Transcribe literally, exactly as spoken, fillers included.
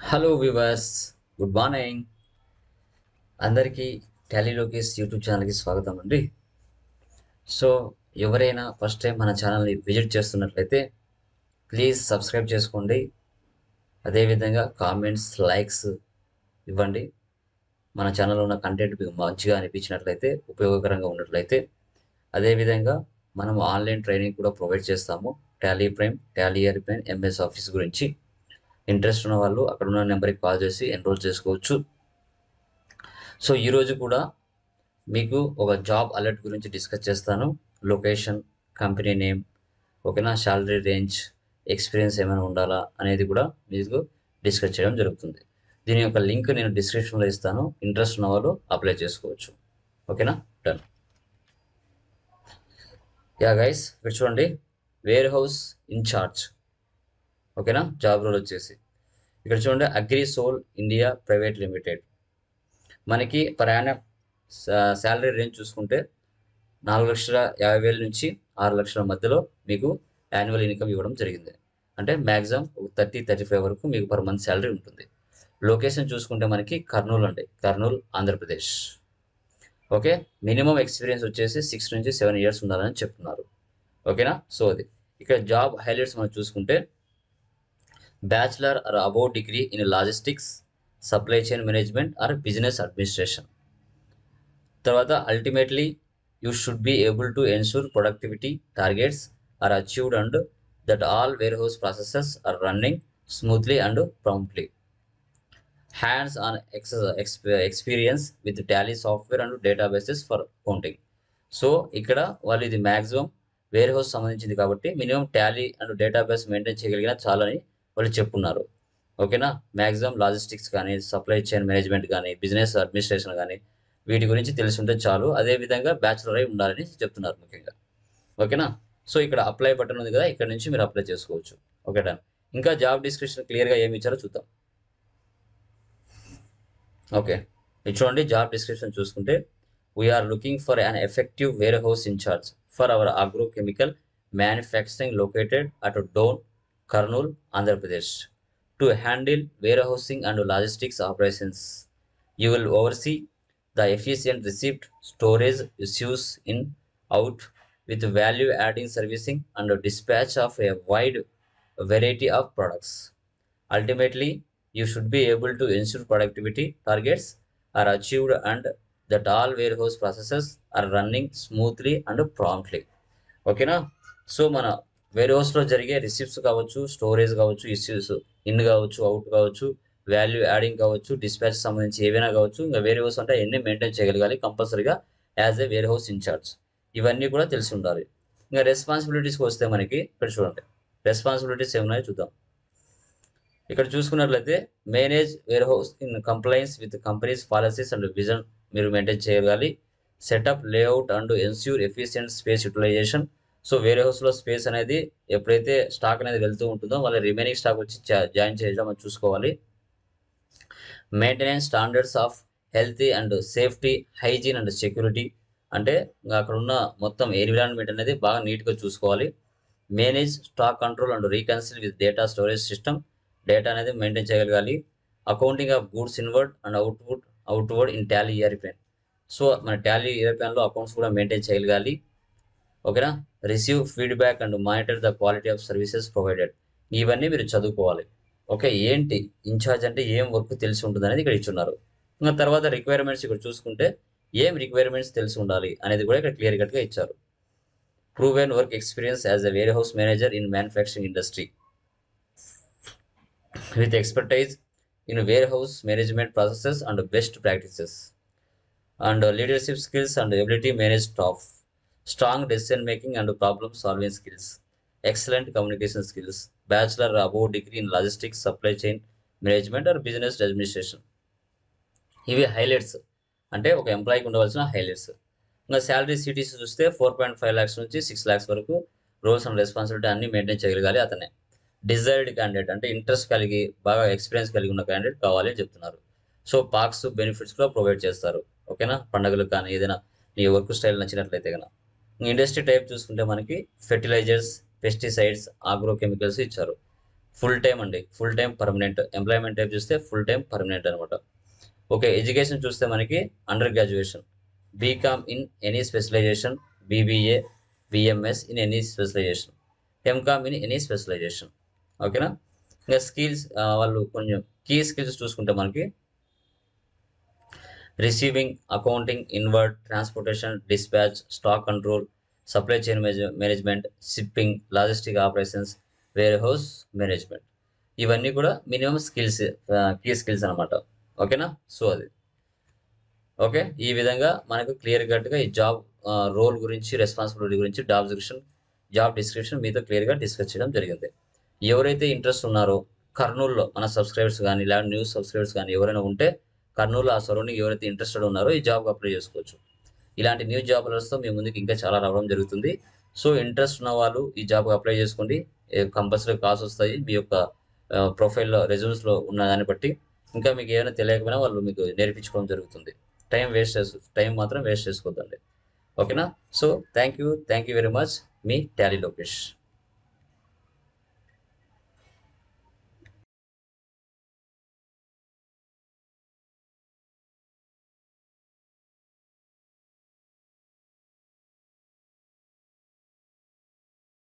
Hello viewers, good morning. అందరికీ టాలీలోకేస్ YouTube ఛానల్కి స్వాగతం అండి. సో ఎవరైనా ఫస్ట్ టైం మన ఛానల్ని విజిట్ చేస్తున్నట్లయితే ప్లీజ్ సబ్స్క్రైబ్ చేసుకోండి. అదేవిధంగా కామెంట్స్, లైక్స్ ఇవ్వండి. మన ఛానల్లో ఉన్న కంటెంట్ మీకు మంచిగా అనిపించినట్లయితే, ఉపయోగకరంగా ఉన్నట్లయితే. అదేవిధంగా మనం ఆన్లైన్ ట్రైనింగ్ కూడా ప్రొవైడ్ చేస్తాము. Tally Prime, Tally ERP Prime, MS Office గురించి ఇంట్రెస్ట్ ఉన్న వాళ్ళు అక్కడ ఉన్న నెంబర్కి కాల్ చేసి ఎన్రోల్ చేసుకోవచ్చు. సో ఈరోజు కూడా మీకు ఒక జాబ్ అలర్ట్ గురించి డిస్కస్ చేస్తాను. లొకేషన్, కంపెనీ నేమ్, ఓకేనా, శాలరీ రేంజ్, ఎక్స్పీరియన్స్ ఏమైనా ఉండాలా అనేది కూడా మీకు డిస్కస్ చేయడం జరుగుతుంది. దీని యొక్క లింక్ నేను డిస్క్రిప్షన్లో ఇస్తాను. ఇంట్రెస్ట్ ఉన్న వాళ్ళు అప్లై చేసుకోవచ్చు. ఓకేనా, డన్. యా గైస్, ఇక్కడ చూడండి, వేర్ హౌస్ ఇన్ఛార్జ్, ఓకేనా, జాబ్ రోల్ వచ్చేసి ఇక్కడ చూడండి, అగ్రిసోల్ ఇండియా ప్రైవేట్ లిమిటెడ్. మనకి ప్రయాణ శాలరీ రేంజ్ చూసుకుంటే నాలుగు లక్షల యాభై వేల నుంచి ఆరు లక్షల మధ్యలో మీకు యాన్యువల్ ఇన్కమ్ ఇవ్వడం జరిగింది. అంటే మ్యాక్సిమం ఒక థర్టీ థర్టీ ఫైవ్ వరకు మీకు పర్ మంత్ శాలరీ ఉంటుంది. లొకేషన్ చూసుకుంటే మనకి కర్నూలు అండి, Kurnool Andhra Pradesh. Okay, minimum experience వచ్చేసి సిక్స్ నుంచి సెవెన్ ఇయర్స్ ఉండాలని చెప్తున్నారు. ఓకేనా. సో అది ఇక్కడ జాబ్ హైలైట్స్ మనం చూసుకుంటే bachelor or above degree in logistics, supply chain management or business administration. తర్వాత ultimately you should be able to ensure productivity targets are achieved and that all warehouse processes are running smoothly and promptly. Hands on ex experience with Tally software and databases for counting. So ఇక్కడ వాళ్ళు ఇది maximum warehouse సంబంధించింది కాబట్టి minimum Tally and database maintain చేయగలిగిన చాలని వాళ్ళు చెప్పున్నారు. ఓకేనా. మ్యాక్సిమం లాజిస్టిక్స్ కానీ, సప్లై చైన్ మేనేజ్మెంట్ కానీ, బిజినెస్ అడ్మినిస్ట్రేషన్ కానీ వీటి గురించి తెలిసి ఉంటే చాలు. అదేవిధంగా బ్యాచులర్ అయి ఉండాలని చెప్తున్నారు ముఖ్యంగా. ఓకేనా. సో ఇక్కడ అప్లై బటన్ ఉంది కదా, ఇక్కడ నుంచి మీరు అప్లై చేసుకోవచ్చు. Okay done. ఇంకా జాబ్ డిస్క్రిప్షన్ క్లియర్గా ఏమి ఇచ్చారో చూద్దాం. ఓకే, ఇది చూడండి, జాబ్ డిస్క్రిప్షన్ చూసుకుంటే we're looking for an effective warehouse incharge for our agrochemical manufacturing located at Dhone, Kurnool, Andhra Pradesh, to handle warehousing and logistics operations. You will oversee the efficient receipt, storage, issues in, out, with value adding servicing and dispatch of a wide variety of products. Ultimately, you should be able to ensure productivity targets are achieved and that all warehouse processes are running smoothly and promptly. ఓకేనా. So మన వేర్ హౌస్లో జరిగే receipts కావచ్చు, storage కావచ్చు, issues in కావచ్చు, out కావచ్చు, value adding కావచ్చు, డిస్పాచ్ సంబంధించి ఏవైనా కావచ్చు, ఇంకా వేర్ హౌస్ అంటే ఎన్ని మెయింటైన్ చేయగలగాలి కంపల్సరీగా as a warehouse incharge. ఇవన్నీ కూడా తెలిసి ఉండాలి. ఇంకా రెస్పాన్సిబిలిటీస్కి వస్తే మనకి ఇక్కడ చూడండి, రెస్పాన్సిబిలిటీస్ ఏమున్నాయో చూద్దాం. ఇక్కడ చూసుకున్నట్లయితే manage warehouse in compliance with companies policies and vision మీరు మెయింటైన్ చేయగలగాలి. Setup, layout and ensure efficient space utilisation. So వేర్ హౌస్లో స్పేస్ అనేది ఎప్పుడైతే స్టాక్ అనేది వెళ్తూ ఉంటుందో వాళ్ళ రిమైనింగ్ స్టాక్ వచ్చి జాయిన్ చేయడం మనం చూసుకోవాలి. Maintenance standards of healthy and safety, hygiene and security, అంటే అక్కడ ఉన్న మొత్తం ఎన్విరాన్మెంట్ అనేది బాగా నీట్గా చూసుకోవాలి. Manage stock control and reconcile with data storage system, data అనేది మెయింటైన్ చేయగలగాలి. Accounting of goods inward and output outward in Tally ERP. So మన టాలీ ఇయర్పెన్లో అకౌంట్స్ కూడా మెయింటైన్ చేయగలగాలి. ఓకేనా. Receive feedback and monitor the quality of services provided. ఇవన్నీ మీరు చదువుకోవాలి. ఓకే, ఏంటి ఇన్ఛార్జ్ అంటే ఏం వర్క్ తెలిసి ఉంటుంది అనేది ఇక్కడ ఇచ్చున్నారు. ఇంకా తర్వాత రిక్వైర్మెంట్స్ ఇక్కడ చూసుకుంటే ఏం రిక్వైర్మెంట్స్ తెలిసి ఉండాలి అనేది కూడా ఇక్కడ క్లియర్ కట్గా ఇచ్చారు. Proven work experience as a warehouse manager in manufacturing industry with expertise in warehouse management processes and best practices and leadership skills and ability manage staff, strong decision making and problem solving skills, excellent communication skills, bachelor above degree in logistics, supply chain management or business administration. ఇవి highlights, అంటే ఒక ఎంప్లాయీకి ఉండవలసిన highlights. ఇంకా salary cities చూస్తే four point five lakhs నుంచి six lakhs వరకు roles and responsibility అన్ని మెయింటైన్ చేయగలగాలి అతనే. డిజైర్డ్ క్యాండిడేట్ అంటే ఇంట్రెస్ట్ కలిగి బాగా ఎక్స్పీరియన్స్ కలిగి ఉన్న క్యాండిడేట్ కావాలి అని చెప్తున్నారు. సో పార్క్స్, బెనిఫిట్స్ కూడా ప్రొవైడ్ చేస్తారు. ఓకేనా. పండుగలు కానీ ఏదైనా నీ వర్క్ స్టైల్ నచ్చినట్లయితే కనుక. ఇండస్ట్రీ టైప్ చూసుకుంటే మనకి ఫెర్టిలైజర్స్, పెస్టిసైడ్స్, ఆగ్రో కెమికల్స్ ఇచ్చారు. ఫుల్ టైం అండి, full time permanent employment type చూస్తే ఫుల్ టైం పర్మనెంట్ అనమాట. ఓకే, ఎడ్యుకేషన్ చూస్తే మనకి under graduation, BCom in any specialisation, BBA, BMS in any specialisation, MCom in any specialisation. ఓకేనా. ఇంకా skills వాళ్ళు కొంచెం కీ స్కిల్స్ చూసుకుంటే మనకి receiving, accounting, inward, transportation, dispatch, stock control, supply chain management, shipping, logistic operations, warehouse management. ఇవన్నీ కూడా minimum skills, key skills అనమాట. ఓకేనా. సో అది ఓకే. ఈ విధంగా మనకు క్లియర్ కట్గా ఈ జాబ్ రోల్ గురించి, రెస్పాన్సిబిలిటీ గురించి జాబ్ డిస్క్రిప్షన్ జాబ్ డిస్క్రిప్షన్ మీతో క్లియర్గా డిస్కస్ చేయడం జరిగింది. ఎవరైతే ఇంట్రెస్ట్ ఉన్నారో కర్నూలులో మన సబ్స్క్రైబర్స్ కానీ లేదా న్యూస్ సబ్స్క్రైబర్స్ కానీ ఎవరైనా ఉంటే కర్నూలు ఆ సరౌండింగ్ ఎవరైతే ఇంట్రెస్టెడ్ ఉన్నారో ఈ జాబ్కి అప్లై చేసుకోవచ్చు. ఇలాంటి న్యూ జాబ్లర్స్తో మీ ముందుకు ఇంకా చాలా రావడం జరుగుతుంది. సో ఇంట్రెస్ట్ ఉన్న వాళ్ళు ఈ జాబ్కి అప్లై చేసుకోండి. కంపల్సరీ కాల్స్ వస్తాయి మీ యొక్క ప్రొఫైల్లో, రెజ్యూమ్స్లో ఉన్న దాన్ని బట్టి. ఇంకా మీకు ఏమైనా తెలియకపోయినా వాళ్ళు మీకు నేర్పించుకోవడం జరుగుతుంది. టైం వేస్ట్ చేసు టైం మాత్రం వేస్ట్ చేసుకోవద్దండి. ఓకేనా. So thank you thank you very much. మీ టాలీ లోకేష్.